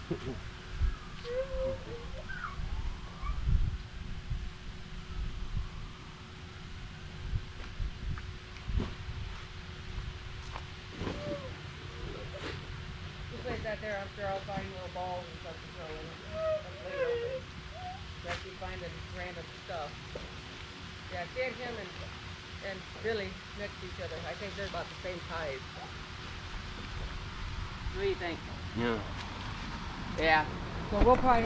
Place that there after I'll find little balls and stuff to throw in. Just keep finding random stuff. Yeah, see him and Billy next to each other. I think they're about the same size. What do you think? Yeah. Yeah. So we'll probably